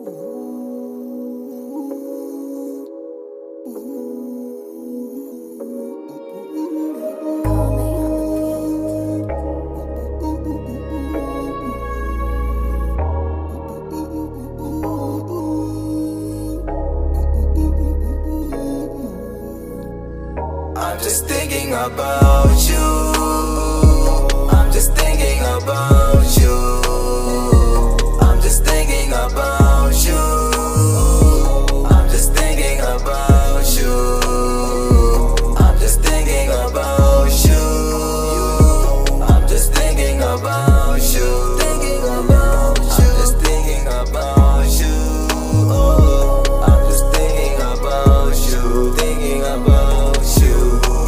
I'm just thinking about you. I'm just thinking about you. I'm just thinking about you. I'm just thinking about you. I'm just thinking about you. I'm just thinking about you. Thinking about you. I'm just thinking about you. I'm just thinking about you. Thinking about you.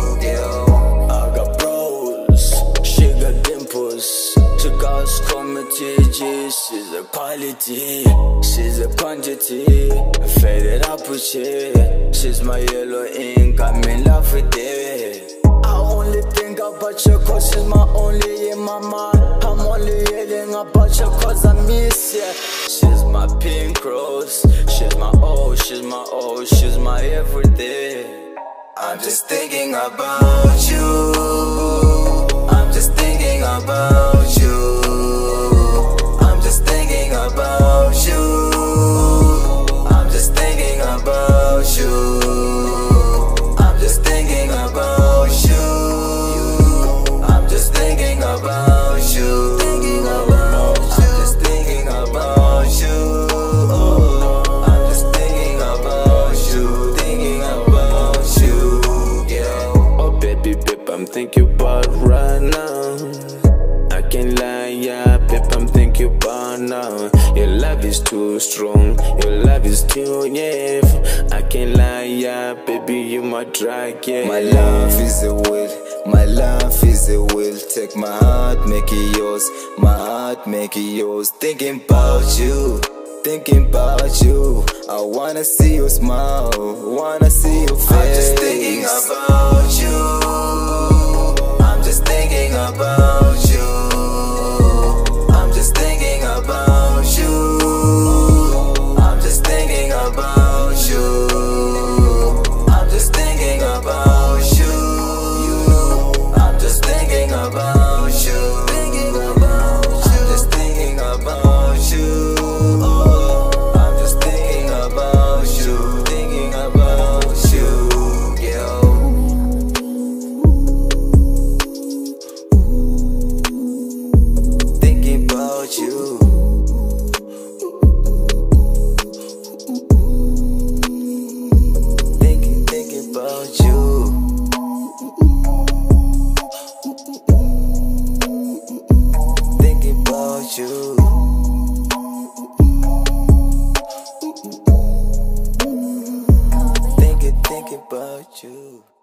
She's a quality, she's a quantity, faded opposite. She's my yellow ink, I'm in love with it. I only think about you cause she's my only in my mind. I'm only yelling about you cause I miss you. She's my pink rose, she's my oh, she's my oh, she's my everything. I'm just thinking about you. I'm just thinking about you. I'm just thinking about you. I'm just thinking about you. I'm just thinking about you. I'm just thinking about you. Thinking about you. I'm just thinking about you. I'm just thinking about you. Thinking about you. Yeah. Oh baby, babe, I'm thinking about right now. I can't lie, yeah, babe, I'm thinking about now. Your love is too strong, your love is too yeah. I can't lie, yeah, baby, you my drag, yeah. My love is a will, my love is a will. Take my heart, make it yours, my heart, make it yours. Thinking about you, thinking about you. I wanna see you smile, wanna see your face. I'm just thinking about you. I'm just thinking about you. I'm just thinking about you. I'm just thinking about you. I'm just thinking about you. I'm just thinking about you. Thinking about you. I'm just thinking about you. I'm just thinking about you. Thinking about you. Yeah. Thinking about you. Thinking about you. Thinking about you. Thinking about you.